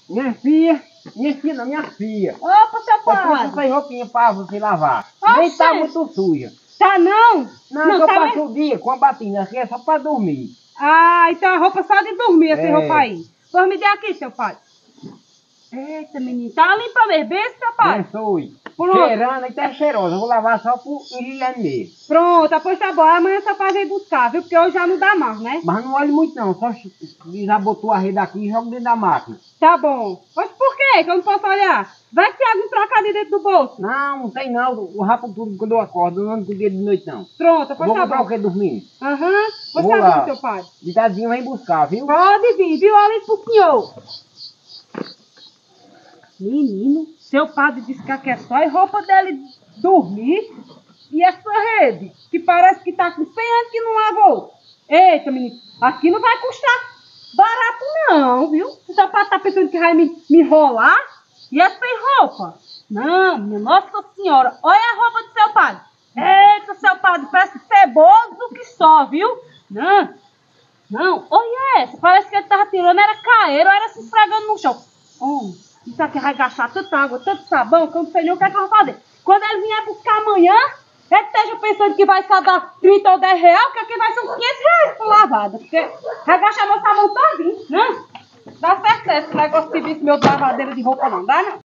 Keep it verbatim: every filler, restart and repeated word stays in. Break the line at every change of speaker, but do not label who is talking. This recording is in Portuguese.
Minha filha, minha filha, não, minha filha.
Opa, seu
Eu trouxe
padre.
essa roupinha pra você lavar.
Oxe.
Nem tá muito suja.
Tá não?
Não,
Não,
eu
tá
passo
mesmo?
o dia com a batina aqui, é só pra dormir.
Ah, então a roupa só de dormir, essa
É.
roupa aí. Pois me dê aqui, seu pai. Eita, menino. Tá limpa mesmo, bem, seu pai?
Abençoe.
Pronto.
Cheirando e tá cheirosa. Eu vou lavar só pro Irilene mesmo.
Pronto, pois tá bom. Amanhã seu pai vem buscar, viu? Porque hoje já não dá mais, né?
Mas não olhe muito não, só já botou a rede aqui e joga dentro da máquina.
Tá bom. Mas por quê que eu não posso olhar? Vai que tem algum trocado dentro do bolso.
Não, não tem não. O rapo tudo quando eu acordo, eu não ando com o dia de noite não.
Pronto, pois
Vou
tá
comprar o
bom.
que dormindo?
Aham, pois
Vou
tá
lá.
bom, seu pai.
De tadinho vem buscar, viu?
Pode vir, viu? Olha isso pro senhor. Menino, seu padre disse que aqui é só a roupa dele dormir e essa rede, que parece que tá com cem anos que não lavou. Eita, menino, aqui não vai custar barato não, viu? O seu padre tá pensando que vai me, me enrolar e essa roupa? Não, minha Nossa Senhora, olha a roupa do seu padre. Eita, seu padre, parece ceboso que só, viu? Não, não, olha essa, parece que ele tava tirando, era caeiro, era se esfregando no chão. Hum. Isso aqui vai gastar tanta água, tanto sabão, que eu não sei nem o que é que eu vou fazer. Quando ele vier buscar amanhã, ele esteja pensando que vai só dar trinta ou dez reais, que aqui vai ser uns quinhentos reais por lavada. Porque vai gastar meu sabão todinho, né? Dá certo esse negócio de serviço meu de lavadeira de roupa não, dá não?